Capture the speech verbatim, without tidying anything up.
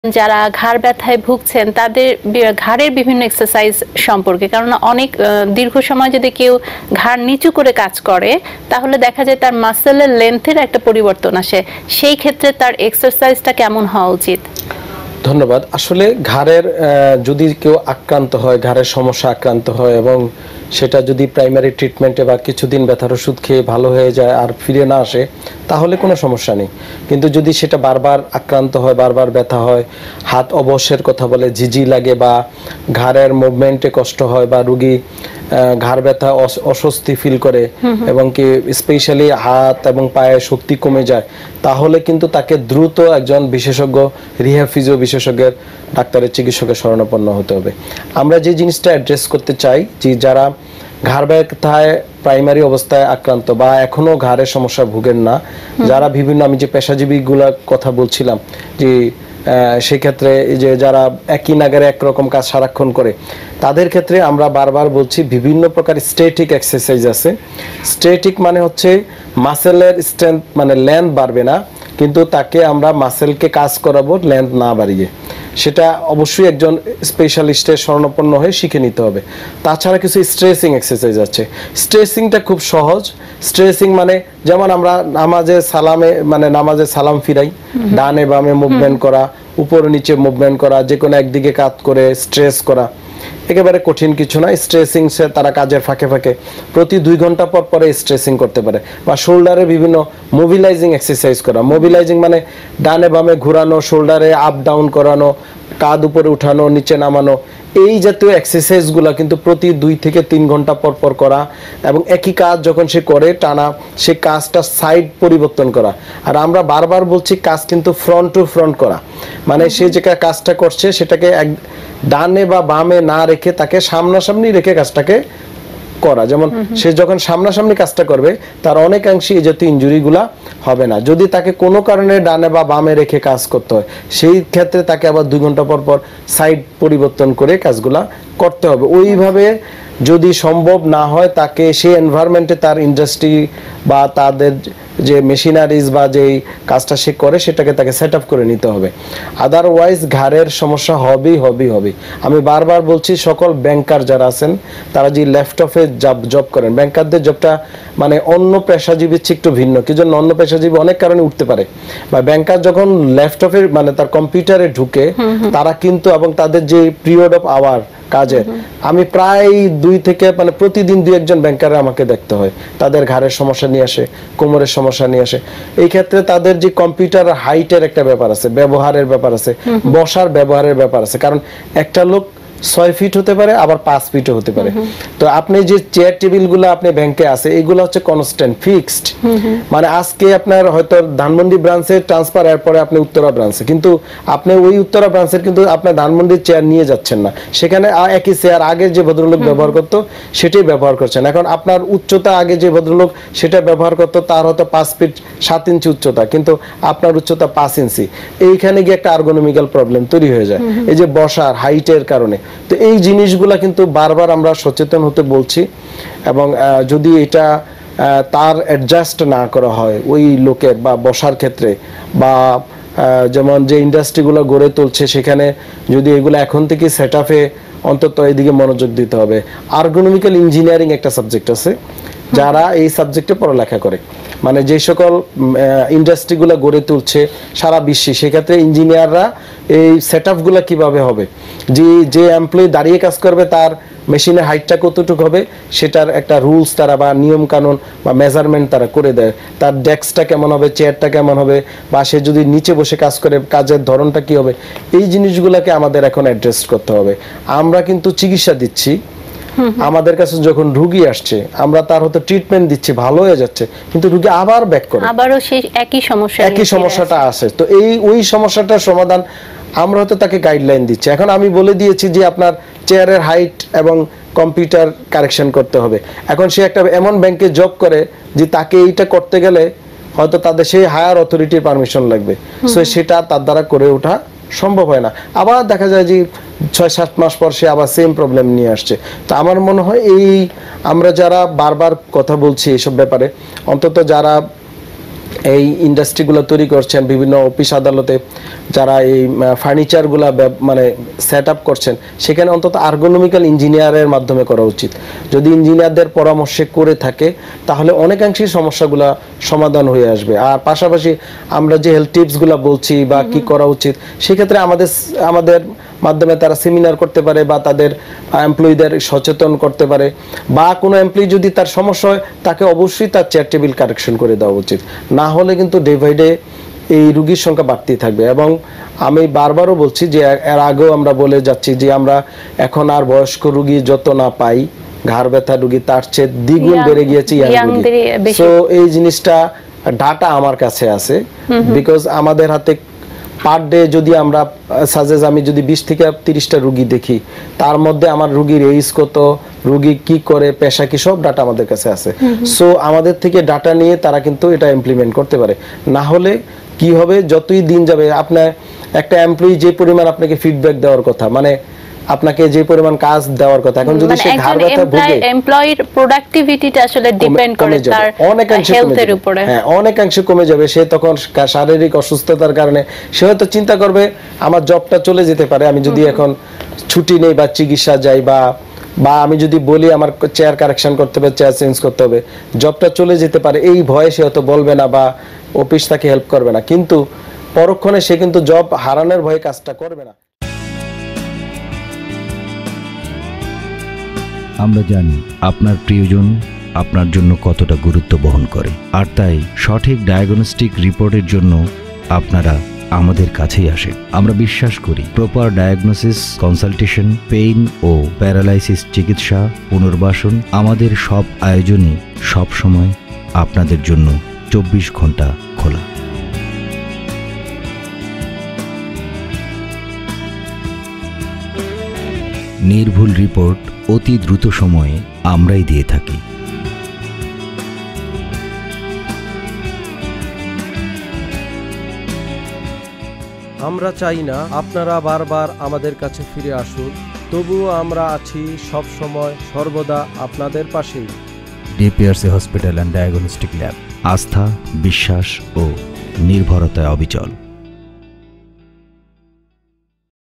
যারা ঘাড় ব্যথায় ভুগছেন তাদের ঘাড়ের বিভিন্ন এক্সারসাইজ সম্পর্কে, কারণ অনেক দীর্ঘ সময় যদি কেউ ঘাড় নিচু করে কাজ করে তাহলে দেখা যায় তার মাসেলের লেন্থের একটা পরিবর্তন আসে। সেই ক্ষেত্রে তার এক্সারসাইজটা কেমন হওয়া উচিত? ধন্যবাদ। আসলে ঘাড়ের যদি কেউ আক্রান্ত হয়, ঘাড়ের সমস্যা আক্রান্ত হয় এবং সেটা যদি প্রাইমারি ট্রিটমেন্টে বা কিছুদিন ব্যথার ওষুধ খেয়ে ভালো হয়ে যায় আর ফিরে না আসে তাহলে কোনো সমস্যা নেই। কিন্তু যদি সেটা বারবার আক্রান্ত হয়, বারবার ব্যথা হয়, হাত অবশ্যের কথা বলে, ঝিঝি লাগে বা ঘাড়ের মুভমেন্টে কষ্ট হয় বা রুগী ঘাড় ব্যথা অস্বস্তি ফিল করে এবং কি স্পেশালি হাত এবং পায়ে শক্তি কমে যায়, তাহলে কিন্তু তাকে দ্রুত একজন বিশেষজ্ঞ রিহ্যাব ফিজিও বিশেষজ্ঞের ডাক্তারের চিকিৎসকের শরণাপন্ন হতে হবে। আমরা যে জিনিসটা অ্যাড্রেস করতে চাই যে যারা ঘাড় ব্যথায় প্রাইমারি অবস্থায় আক্রান্ত বা এখনো ঘাড়ের সমস্যা ভুগেন না, যারা বিভিন্ন আমি যে পেশাজীবীগুলোর কথা বলছিলাম যে সেক্ষেত্রে যে যারা একই নাগারে একরকম কাজ সারাক্ষণ করে তাদের ক্ষেত্রে আমরা বারবার বলছি বিভিন্ন প্রকার স্ট্যাটিক এক্সারসাইজ আছে। স্ট্যাটিক মানে হচ্ছে মাসেলের স্ট্রেংথ, মানে লেন্থ বাড়বে না কিন্তু তাকে আমরা মাসেলকে কাজ করাবো লেন্থ না বাড়িয়ে। সেটা অবশ্যই একজন স্পেশালিস্টের শরণাপন্ন হয়ে শিখে নিতে হবে। তাছাড়া কিছু স্ট্রেসিং এক্সারসাইজ আছে। স্ট্রেসিংটা খুব সহজ। স্ট্রেসিং মানে যেমন আমরা নামাজে সালামে মানে নামাজে সালাম ফিরাই, ডানে বামে মুভমেন্ট করা, উপরে নিচে মুভমেন্ট করা, যে কোনো একদিকে কাত করে স্ট্রেস করা, একেবারে কঠিন কিছু না। স্ট্রেসিং সে তারা কাজের ফাঁকে ফাঁকে প্রতি দুই ঘন্টা পর পরে স্ট্রেসিং করতে পারে। বা শোল্ডারে বিভিন্ন মোবিলাইজিং এক্সারসাইজ করা। মোবিলাইজিং মানে ডানে বামে ঘোরানো, শোল্ডারে আপ ডাউন করানো, কাঁধ উপরে উঠানো, নিচে নামানো, এই জাতীয় এক্সারসাইজগুলো কিন্তু প্রতি দুই থেকে তিন ঘন্টা পর পর করা এবং একই কাজ যখন সে করে টানা সে কাজটা সাইড পরিবর্তন করা। আর আমরা বারবার বলছি কাজ কিন্তু ফ্রন্ট টু ফ্রন্ট করা, মানে সে যে কাজটা করছে সেটাকে এক ডানে বা বামে না রেখে তাকে সামনাসামনি রেখে কাজটাকে করা। যেমন সে যখন সামনাসামনি কাজটা করবে তার অনেকাংশে এই জাতীয় ইনজুরিগুলা হবে না। যদি তাকে কোনো কারণে ডানে বা বামে রেখে কাজ করতে হয় সেই ক্ষেত্রে তাকে আবার দুই ঘন্টা পর পর সাইড পরিবর্তন করে কাজগুলা করতে হবে। ওইভাবে যদি সম্ভব না হয় তাকে সেই এনভায়রনমেন্টে তার ইন্ডাস্ট্রি বা তাদের যে মেশিনারিজ বা যেই কাজটা সে করে সেটাকে তাকে সেট আপ করে নিতে হবে। আদারওয়াইজ ঘাড়ের সমস্যা হবেই হবেই হবে। আমি বারবার বলছি সকল ব্যাংকার যারা আছেন তারা যে লেফট অফে জব জব করেন, ব্যাংকারদের জবটা মানে অন্য পেশাজীবীর চেয়ে একটু ভিন্ন। কি জন্য? অন্য পেশাজীবী অনেক কারণে উঠতে পারে, বা ব্যাংকার যখন লেফট অফে মানে তার কম্পিউটারে ঢুকে তারা কিন্তু এবং তাদের যে পিরিয়ড অফ আওয়ার কাজের, আমি প্রায় দুই থেকে মানে প্রতিদিন দুই একজন ব্যাংকারে আমাকে দেখতে হয় তাদের ঘাড়ের সমস্যা নিয়ে আসে, কোমরের সমস্যা নিয়ে আসে। এই ক্ষেত্রে তাদের যে কম্পিউটার হাইটের একটা ব্যাপার আছে, ব্যবহারের ব্যাপার আছে, বসার ব্যবহারের ব্যাপার আছে। কারণ একটা লোক ছয় ফিট হতে পারে আবার পাঁচ ফিটও হতে পারে। তো আপনি যে চেয়ার টেবিল গুলো আপনি ব্যাংকে আছে এগুলো হচ্ছে কনস্ট্যান্ট ফিক্সড, মানে আজকে আপনার হয়তো ধানমন্ডি ব্রাঞ্চে ট্রান্সফার এরপরে আপনি উত্তরা ব্রাঞ্চে, কিন্তু আপনি ওই উত্তরা ব্রাঞ্চের কিন্তু আপনার ধানমন্ডির চেয়ার নিয়ে যাচ্ছেন না, সেখানে একই চেয়ার আগে যে ভদ্রলোক ব্যবহার করতো সেটাই ব্যবহার করছেন। এখন আপনার উচ্চতা আগে যে ভদ্রলোক সেটা ব্যবহার করতো তার হয়তো পাঁচ ফিট সাত ইঞ্চি উচ্চতা, কিন্তু আপনার উচ্চতা পাঁচ ইঞ্চি। এইখানে গিয়ে একটা আর্গোনমিক্যাল প্রবলেম তৈরি হয়ে যায় এই যে বসার হাইটের কারণে। তো এই জিনিসগুলা কিন্তু বারবার আমরা সচেতন হতে বলছি এবং যদি এটা তার অ্যাডজাস্ট না করা হয় ওই লোকের বা বসার ক্ষেত্রে বা যেমন যে ইন্ডাস্ট্রিগুলো গড়ে তুলছে সেখানে যদি এগুলো এখন থেকে সেট আপে অন্তত এদিকে মনোযোগ দিতে হবে। আর্গোনমিক্যাল ইঞ্জিনিয়ারিং একটা সাবজেক্ট আছে, যারা এই সাবজেক্টে পড়ালেখা করে, মানে যে সকল ইন্ডাস্ট্রিগুলো গড়ে তুলছে সারা বিশ্বে, সেক্ষেত্রে ইঞ্জিনিয়াররা এই সেট আপগুলো কীভাবে হবে, যে যে এমপ্লয়ি দাঁড়িয়ে কাজ করবে তার মেশিনের হাইটটা কতটুকু হবে সেটার একটা রুলস তারা বা নিয়ম কানুন বা মেজারমেন্ট তারা করে দেয়। তার ডেস্কটা কেমন হবে, চেয়ারটা কেমন হবে, বা সে যদি নিচে বসে কাজ করে কাজের ধরনটা কী হবে, এই জিনিসগুলোকে আমাদের এখন অ্যাড্রেস করতে হবে। আমরা কিন্তু চিকিৎসা দিচ্ছি, আমাদের কাছে যখন রোগী আসছে আমরা তার হয়তো ট্রিটমেন্ট দিচ্ছি, ভালো হয়ে যাচ্ছে, কিন্তু রোগী আবার ব্যাক করে আবারও সেই একই সমস্যা একই সমস্যাটা আসে। তো এই ওই সমস্যাটার সমাধান আমরা হয়তো তাকে গাইডলাইন দিচ্ছি। এখন আমি বলে দিয়েছি যে আপনার চেয়ারের হাইট এবং কম্পিউটার কারেকশন করতে হবে। এখন সে একটা এমন ব্যাংকে জব করে যে তাকে এইটা করতে গেলে হয়তো তাদের সেই হায়ার অথরিটির পারমিশন লাগবে, সো সেটা তার দ্বারা করে ওঠা সম্ভব হয় না। আবার দেখা যায় যে ছয় সাত মাস পর সে আবার সেম প্রবলেম নিয়ে আসছে। তো আমার মনে হয় এই আমরা যারা বারবার কথা বলছি এইসব ব্যাপারে, অন্তত যারা এই ইন্ডাস্ট্রিগুলো তৈরি করছেন, বিভিন্ন অফিস আদালতে যারা এই ফার্নিচারগুলো মানে সেট আপ করছেন, সেখানে অন্তত আর্গোনমিক্যাল ইঞ্জিনিয়ারের মাধ্যমে করা উচিত। যদি ইঞ্জিনিয়ারদের পরামর্শে করে থাকে তাহলে অনেকাংশেই সমস্যাগুলো সমাধান হয়ে আসবে। আর পাশাপাশি আমরা যে হেলথ টিপসগুলো বলছি বা কি করা উচিত, সেক্ষেত্রে আমাদের আমাদের মাধ্যমে তারা সেমিনার করতে পারে বা তাদের এমপ্লয়ীদের সচেতন করতে পারে, বা কোনো এমপ্লয়ি যদি তার সমস্যা হয় তাকে অবশ্যই তার চেয়ার টেবিল কারেকশন করে দেওয়া উচিত। না হলে কিন্তু ডে বাই ডে এই রুগীর সংখ্যা বাড়তেই থাকবে। এবং আমি বারবারও বলছি যে এর আগেও আমরা বলে যাচ্ছি যে আমরা এখন আর বয়স্ক রুগী যত না পাই, ঘাড় ব্যথা রুগী তার চেয়ে দ্বিগুণ বেড়ে গিয়েছে ইয়াং রুগী। সো এই জিনিসটা ডাটা আমার কাছে আছে, বিকজ আমাদের হাতে পার ডে যদি আমরা সাজেস আমি যদি বিশ থেকে তিরিশটা রুগী দেখি, তার মধ্যে আমার রুগীর এইজ কত, রুগী কি করে, পেশা কি, সব ডাটা আমাদের কাছে আছে। সো আমাদের থেকে ডাটা নিয়ে তারা কিন্তু এটা ইমপ্লিমেন্ট করতে পারে। না হলে কি হবে, যতই দিন যাবে আপনার একটা এমপ্লয়ি যে পরিমাণ আপনাকে ফিডব্যাক দেওয়ার কথা, মানে আপনাকে যে পরিমাণ কাজ দেওয়ার কথা, এখন যদি সে ঘাড় ব্যথা ভোগে, এমপ্লয়ির প্রোডাক্টিভিটিটা আসলে ডিপেন্ড করে তার হেলথের উপরে। হ্যাঁ, অনেকাংশে কমে যাবে। সে তখন শারীরিক অসুস্থতার কারণে সে হয়তো চিন্তা করবে আমার জবটা চলে যেতে পারে, আমি যদি এখন ছুটি নেই বা চিকিৎসা যাই, বা বা আমি যদি বলি আমার চেয়ার কারেকশন করতে হবে, চেয়ার চেঞ্জ করতে হবে, জবটা চলে যেতে পারে, এই ভয়ে সে হয়তো বলবে না বা অফিস তাকে হেল্প করবে না। কিন্তু পরক্ষণে সে কিন্তু জব হারানোর ভয়ে কাজটা করবে না। আমরা জানি আপনার প্রিয়জন আপনার জন্য কতটা গুরুত্ব বহন করে, আর তাই সঠিক ডায়াগনস্টিক রিপোর্টের জন্য আপনারা আমাদের কাছেই আসেন। আমরা বিশ্বাস করি প্রপার ডায়াগনোসিস, কনসালটেশন, পেইন ও প্যারালাইসিস চিকিৎসা, পুনর্বাসন, আমাদের সব আয়োজনই সবসময় আপনাদের জন্য চব্বিশ ঘন্টা খোলা। নির্ভুল রিপোর্ট অতি দ্রুত সময়ে আমরাই দিয়ে থাকি। আমরা চাই না আপনারা বারবার আমাদের কাছে ফিরে আসুন, তবুও আমরা আছি সব সময় সর্বদা আপনাদের পাশেই। DPRC hospital and diagnostic lab, আস্থা, বিশ্বাস ও নির্ভরতায় অবিচল।